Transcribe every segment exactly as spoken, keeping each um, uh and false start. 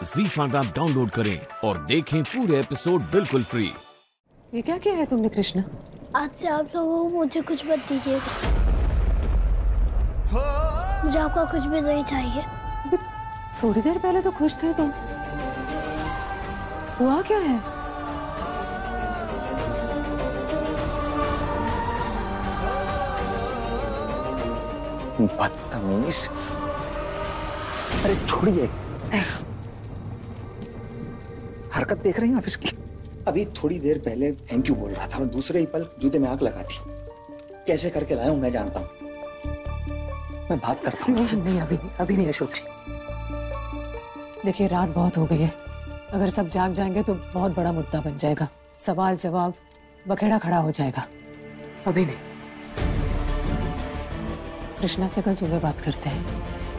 ज़ी five app download करें और देखें पूरे एपिसोड बिल्कुल फ्री। ये क्या किया है तुमने कृष्णा? आज से आप लोगों को मुझे कुछ मत दीजिएगा। मुझे आपका कुछ भी नहीं चाहिए। थोड़ी देर पहले तो खुश थे तुम, हुआ क्या है? बदतमीज। अरे छोड़िए, हरकत देख रही हैं आप इसकी? अभी थोड़ी देर पहले थैंक यू बोल रहा था और दूसरे ही पल जूते में आग लगा दी। कैसे करके लाया हूं मैं जानता हूं। मैं बात करता हूं। नहीं नहीं, अभी नहीं, अभी नहीं अशोक जी। देखिए रात बहुत हो गई है, अगर सब जाग जाएंगे तो बहुत बड़ा मुद्दा बन जाएगा, सवाल जवाब बखेड़ा खड़ा हो जाएगा। अभी नहीं, कृष्णा से कल सुबह बात करते हैं,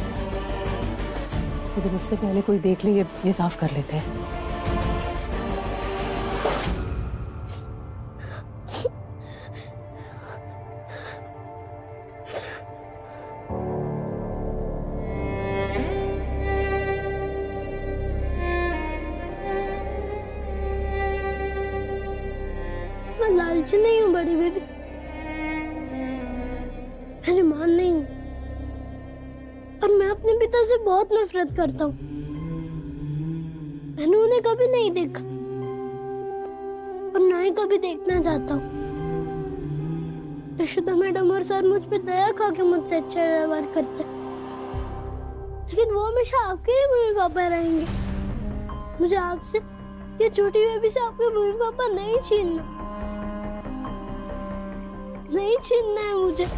लेकिन इससे पहले कोई देख ले ये, ये साफ कर लेते हैं। मैं लालची नहीं हूँ बड़ी बेबी, मेरी मान नहीं हूँ, और मैं अपने पिता से बहुत नफरत करता हूँ। मैंने उन्हें कभी नहीं देखा और ना ही कभी देखना चाहता हूँ। यशोदा मैडम और सर मुझ पे दया खा के मुझसे अच्छा व्यवहार करते, लेकिन वो हमेशा आपके ही मम्मी पापा रहेंगे। मुझे आपसे, ये छोटी बेबी से आपके मम्मी पापा नहीं छीनना, नहीं छीनना है मुझे।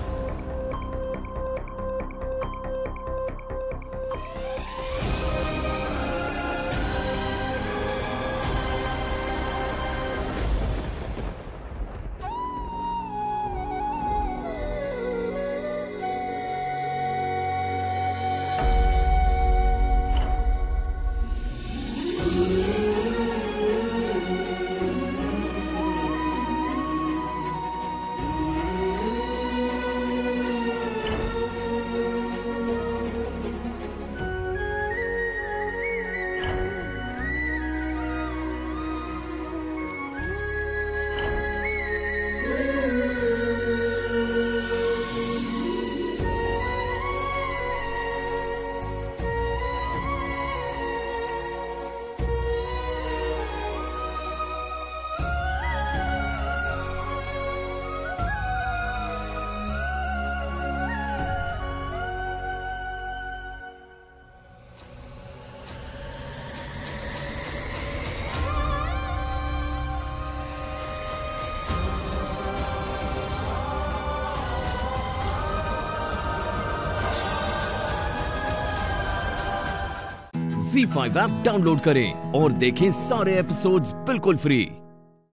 ज़ी फाइव ऐप डाउनलोड करें और देखें सारे एपिसोड्स बिल्कुल फ्री।